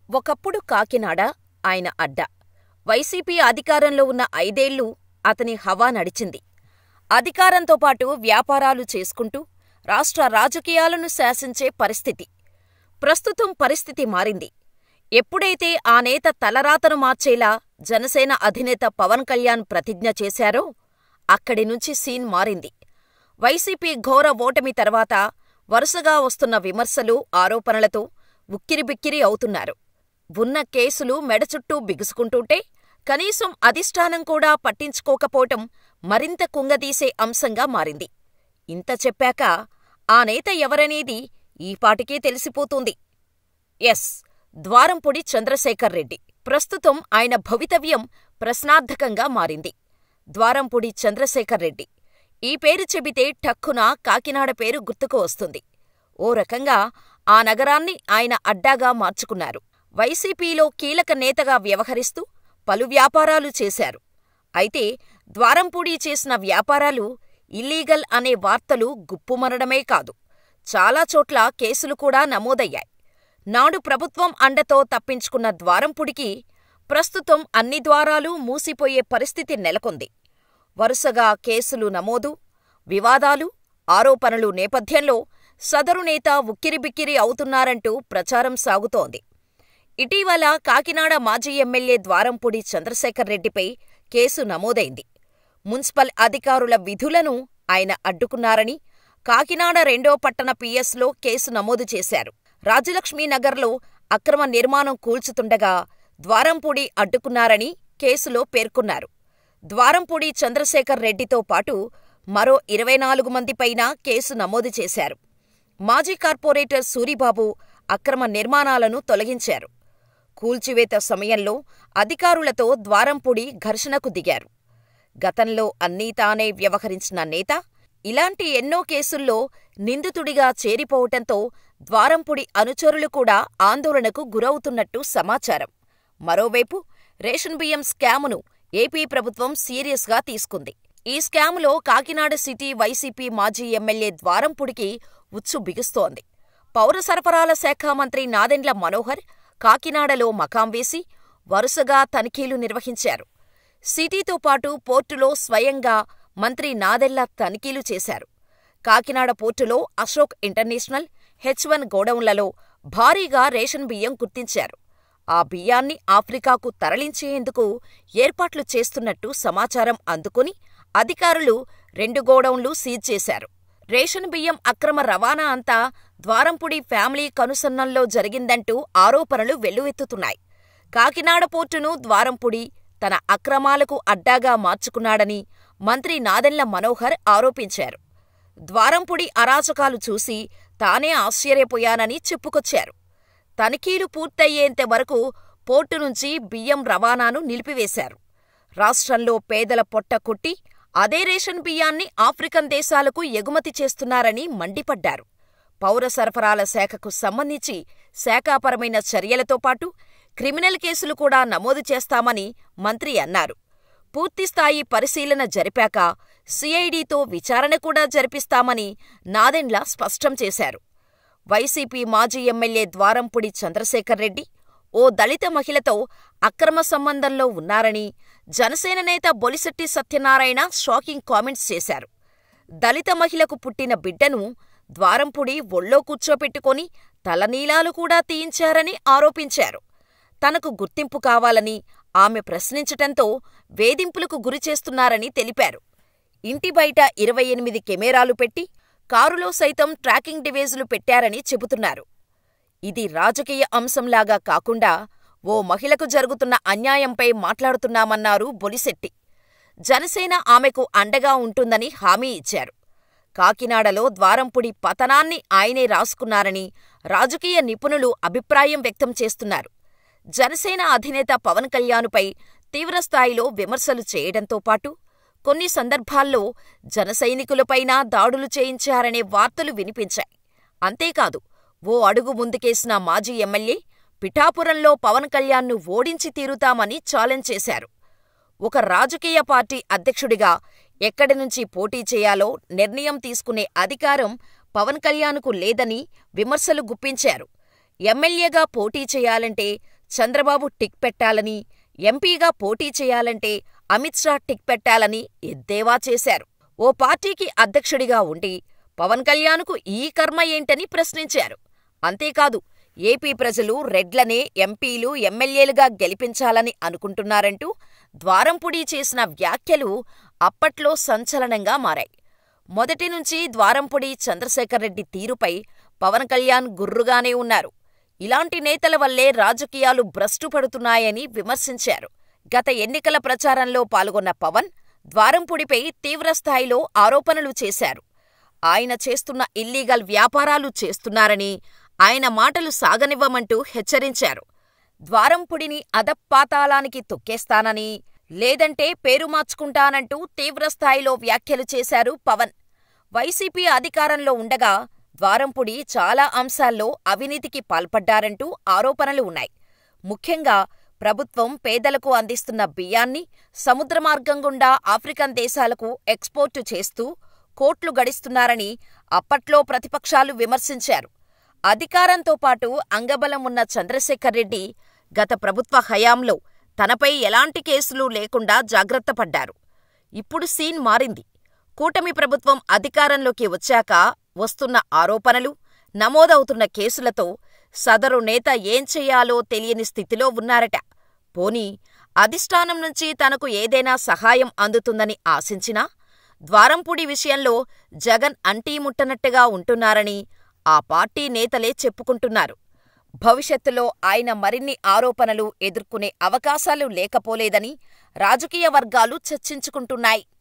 ఒకప్పుడు కాకినాడ ఆయన అడ్డ. వైసీపీ అధికారంలో ఉన్న 5 ఏళ్లు అతని హవా నడిచింది. అధికారంతోపాటు వ్యాపారాలు చేసుకుంటూ రాష్ట్ర రాజకీయాలను శాసించే పరిస్థితి. ప్రస్తుతం పరిస్థితి మారింది. ఎప్పుడైతే ఆ నేత తలరాతను మార్చేలా జనసేన అధినేత పవన్ కళ్యాణ్ ప్రతిజ్ఞ చేశారో అక్కడినుంచి సీన్ మారింది. వైసీపీ ఘోర ఓటమి తర్వాత వరుసగా వస్తున్న విమర్శలు, ఆరోపణలతో ఉక్కిరిబిక్కిరి అవుతున్నారు. ఉన్న కేసులు మెడచుట్టూ బిగుసుకుంటుంటే కనీసం అధిష్టానం కూడా పట్టించుకోకపోవటం మరింత కుంగదీసే అంశంగా మారింది. ఇంత చెప్పాక ఆ నేత ఎవరనేది ఈపాటికే తెలిసిపోతుంది. ఎస్, ద్వారంపూడి చంద్రశేఖర్ రెడ్డి. ప్రస్తుతం ఆయన భవితవ్యం ప్రశ్నార్థకంగా మారింది. ద్వారంపూడి చంద్రశేఖర్ రెడ్డి. ఈ పేరు చెబితే ఠక్కున కాకినాడ పేరు గుర్తుకు వస్తుంది. ఓ రకంగా ఆ నగరాన్ని ఆయన అడ్డాగా మార్చుకున్నారు. వైసీపీలో కీలక నేతగా వ్యవహరిస్తూ పలు వ్యాపారాలు చేశారు. అయితే ద్వారంపూడి చేసిన వ్యాపారాలు ఇల్లీగల్ అనే వార్తలు గుప్పుమనడమే కాదు, చాలా చోట్ల కేసులు కూడా నమోదయ్యాయి. నాడు ప్రభుత్వం అండతో తప్పించుకున్న ద్వారంపూడికి ప్రస్తుతం అన్ని ద్వారాలూ మూసిపోయే పరిస్థితి నెలకొంది. వరుసగా కేసులు నమోదు, వివాదాలు, ఆరోపణలు నేపథ్యంలో సదరు నేత ఉక్కిరిబిక్కిరి అవుతున్నారంటూ ప్రచారం సాగుతోంది. ఇటీవల కాకినాడ మాజీ ఎమ్మెల్యే ద్వారంపూడి చంద్రశేఖర్ రెడ్డిపై కేసు నమోదైంది. మున్సిపల్ అధికారుల విధులను ఆయన అడ్డుకున్నారని కాకినాడ 2వ పట్టణ పిఎస్లో కేసు నమోదు చేశారు. రాజలక్ష్మీనగర్లో అక్రమ నిర్మాణం కూల్చుతుండగా ద్వారంపూడి అడ్డుకున్నారని కేసులో పేర్కొన్నారు. ద్వారంపూడి చంద్రశేఖర్ రెడ్డితో పాటు మరో 24 మందిపైన కేసు నమోదు చేశారు. మాజీ కార్పొరేటర్ సూరిబాబు అక్రమ నిర్మాణాలను తొలగించారు. కూల్చివేత సమయంలో అధికారులతో ద్వారంపూడి ఘర్షణకు దిగారు. గతంలో అన్నీ తానే వ్యవహరించిన నేత ఇలాంటి ఎన్నో కేసుల్లో నిందితుడిగా చేరిపోవటంతో ద్వారంపూడి అనుచరులు కూడా ఆందోళనకు గురవుతున్నట్టు సమాచారం. మరోవైపు రేషన్ బియ్యం స్కామును ఏపీ ప్రభుత్వం సీరియస్గా తీసుకుంది. ఈ స్కాములో కాకినాడ సిటీ వైసీపీ మాజీ ఎమ్మెల్యే ద్వారంపూడికి ఉచ్చు బిగుస్తోంది. పౌర సరఫరాల శాఖ మంత్రి నాదెండ్ల మనోహర్ కాకినాడలో మకాం వేసి వరుసగా తనిఖీలు నిర్వహించారు. సిటీతో పాటు పోర్టులో స్వయంగా మంత్రి నాదెండ్ల తనిఖీలు చేశారు. కాకినాడ పోర్టులో అశోక్ ఇంటర్నేషనల్, H1 గోడౌన్లలో భారీగా రేషన్ బియ్యం గుర్తించారు. ఆ బియ్యాన్ని ఆఫ్రికాకు తరలించేందుకు ఏర్పాట్లు చేస్తున్నట్టు సమాచారం అందుకుని అధికారులు 2 గోడౌన్లు సీజ్ చేశారు. రేషన్ బియ్యం అక్రమ రవాణా అంతా ద్వారంపూడి ఫ్యామిలీ కనుసన్నల్లో జరిగిందంటూ ఆరోపణలు వెల్లువెత్తుతున్నాయి. కాకినాడ పోర్టును ద్వారంపూడి తన అక్రమాలకు అడ్డాగా మార్చుకున్నాడని మంత్రి నాదెండ్ల మనోహర్ ఆరోపించారు. ద్వారంపూడి అరాచకాలు చూసి తానే ఆశ్చర్యపోయానని చెప్పుకొచ్చారు. తనిఖీలు పూర్తయ్యేంత వరకు పోర్టు నుంచి బియ్యం రవాణాను నిలిపివేశారు. రాష్ట్రంలో పేదల పొట్ట కొట్టి అదే రేషన్ బియ్యాన్ని ఆఫ్రికన్ దేశాలకు ఎగుమతి చేస్తున్నారని మండిపడ్డారు. పౌర సరఫరాల శాఖకు సంబంధించి శాఖాపరమైన చర్యలతో పాటు క్రిమినల్ కేసులు కూడా నమోదు చేస్తామని మంత్రి అన్నారు. పూర్తిస్థాయి పరిశీలన జరిపాక సిఐడితో విచారణ కూడా జరిపిస్తామని నాదెండ్ల స్పష్టం చేశారు. వైసీపీ మాజీ ఎమ్మెల్యే ద్వారంపూడి చంద్రశేఖర్ రెడ్డి ఓ దళిత మహిళతో అక్రమ సంబంధంలో ఉన్నారని జనసేన నేత బొలిశెట్టి సత్యనారాయణ షాకింగ్ కామెంట్స్ చేశారు. దళిత మహిళకు పుట్టిన బిడ్డను ద్వారంపూడి ఒళ్ళో కూర్చోపెట్టుకొని తలనీలాలు కూడా తీయించారని ఆరోపించారు. తనకు గుర్తింపు కావాలని ఆమె ప్రశ్నించటంతో వేధింపులకు గురిచేస్తున్నారని తెలిపారు. ఇంటి బయట 28 కెమెరాలు పెట్టి కారులో సైతం ట్రాకింగ్ డివైజులు పెట్టారని చెబుతున్నారు. ఇది రాజకీయ అంశంలాగా కాకుండా ఓ మహిళకు జరుగుతున్న అన్యాయంపై మాట్లాడుతున్నామన్నారు బొలిశెట్టి. జనసేన ఆమెకు అండగా ఉంటుందని హామీ ఇచ్చారు. కాకినాడలో ద్వారంపూడి పతనాన్ని ఆయనే రాసుకున్నారని రాజకీయ నిపుణులు అభిప్రాయం వ్యక్తం చేస్తున్నారు. జనసేన అధినేత పవన్ కళ్యాణ్పై తీవ్రస్థాయిలో విమర్శలు చేయడంతో పాటు కొన్ని సందర్భాల్లో జనసైనికులపైనా దాడులు చేయించారనే వార్తలు వినిపించాయి. అంతేకాదు, ఓ అడుగు ముందుకేసిన మాజీ ఎమ్మెల్యే పిఠాపురంలో పవన్ కళ్యాణ్ను ఓడించి తీరుతామని ఛాలెంజ్ చేశారు. ఒక రాజకీయ పార్టీ అధ్యక్షుడిగా ఎక్కడి నుంచి పోటీ చేయాలో నిర్ణయం తీసుకునే అధికారం పవన్ కళ్యాణ్కు లేదని విమర్శలు గుప్పించారు. ఎమ్మెల్యేగా పోటీ చేయాలంటే చంద్రబాబు టిక్ పెట్టాలని, ఎంపీగా పోటీ చేయాలంటే అమిత్ షా టిక్ పెట్టాలని ఎద్దేవా చేశారు. ఓ పార్టీకి అధ్యక్షుడిగా ఉండి పవన్ కళ్యాణ్కు ఈ కర్మ ఏంటని ప్రశ్నించారు. అంతేకాదు, ఏపీ ప్రజలు రెడ్లనే ఎంపీలు, ఎమ్మెల్యేలుగా గెలిపించాలని అనుకుంటున్నారంటూ ద్వారంపుడి చేసిన వ్యాఖ్యలు అప్పట్లో సంచలనంగా మారాయి. మొదటినుంచి ద్వారంపుడి చంద్రశేఖర్రెడ్డి తీరుపై పవన్ కళ్యాణ్ గుర్రుగానే ఉన్నారు. ఇలాంటి నేతల వల్లే రాజకీయాలు భ్రష్టుపడుతున్నాయని విమర్శించారు. గత ఎన్నికల ప్రచారంలో పాల్గొన్న పవన్ ద్వారంపుడిపై తీవ్రస్థాయిలో ఆరోపణలు చేశారు. ఆయన చేస్తున్న ఇల్లీగల్ వ్యాపారాలు చేస్తున్నారని, ఆయన మాటలు సాగనివ్వమంటూ హెచ్చరించారు. ద్వారంపుడిని అధపాతాళానికి తొక్కేస్తానని, లేదంటే పేరు మార్చుకుంటానంటూ తీవ్రస్థాయిలో వ్యాఖ్యలు చేశారు పవన్. వైసీపీ అధికారంలో ఉండగా ద్వారంపుడి చాలా అంశాల్లో అవినీతికి పాల్పడ్డారంటూ ఆరోపణలు ఉన్నాయి. ముఖ్యంగా ప్రభుత్వం పేదలకు అందిస్తున్న బియ్యాన్ని సముద్రమార్గం గుండా ఆఫ్రికన్ దేశాలకు ఎక్స్పోర్టు చేస్తూ కోట్లు గడిస్తున్నారని అప్పట్లో ప్రతిపక్షాలు విమర్శించారు. అధికారంతో పాటు అంగబలం ఉన్న చంద్రశేఖర్రెడ్డి గత ప్రభుత్వ హయాంలో తనపై ఎలాంటి కేసులు లేకుండా జాగ్రత్తపడ్డారు. ఇప్పుడు సీన్ మారింది. కూటమి ప్రభుత్వం అధికారంలోకి వచ్చాక వస్తున్న ఆరోపణలు, నమోదవుతున్న కేసులతో సదరు నేత ఏం చెయ్యాలో తెలియని స్థితిలో ఉన్నారట. పోనీ అధిష్టానం నుంచి తనకు ఏదైనా సహాయం అందుతుందని ఆశించినా ద్వారంపుడి విషయంలో జగన్ అంటీముట్టనట్టుగా ఉంటున్నారని ఆ పార్టీ నేతలే చెప్పుకుంటున్నారు. భవిష్యత్తులో ఆయన మరిన్ని ఆరోపణలు ఎదుర్కొనే అవకాశాలు లేకపోలేదని రాజకీయ వర్గాలు చర్చించుకుంటున్నాయి.